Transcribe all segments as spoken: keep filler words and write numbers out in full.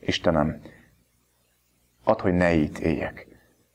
Istenem, add, hogy ne ítéljek.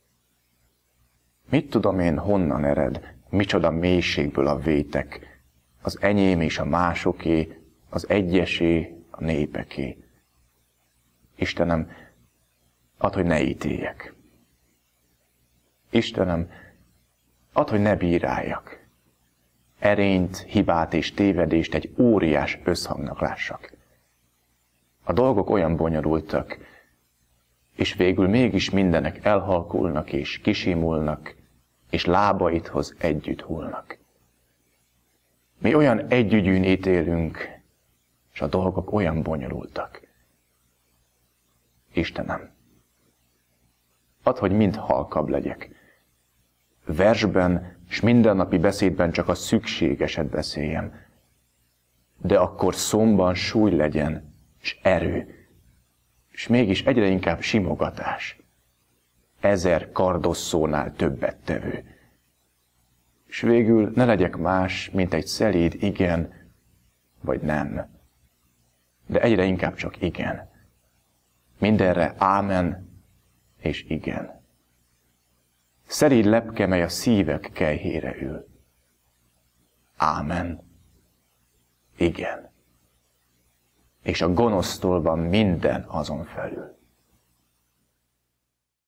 Mit tudom én, honnan ered, micsoda mélységből a vétek, az enyém és a másoké, az egyesé, a népeké. Istenem, add, hogy ne ítéljek. Istenem, add, hogy ne bíráljak. Erényt, hibát és tévedést egy óriás összhangnak lássak. A dolgok olyan bonyolultak, és végül mégis mindenek elhalkulnak és kisimulnak, és lábaidhoz együtt hullnak. Mi olyan együgyűn ítélünk, és a dolgok olyan bonyolultak. Istenem, add, hogy mind halkabb legyek. Versben és mindennapi beszédben csak a szükségeset beszéljem, de akkor szomban súly legyen, és erő, és mégis egyre inkább simogatás, ezer kardosszónál többet tevő. És végül ne legyek más, mint egy szelíd igen, vagy nem, de egyre inkább csak igen. Mindenre ámen és igen. Szelíd lepke, mely a szívek kelyhére ül. Ámen. Igen. És a gonosztól van minden azon felül.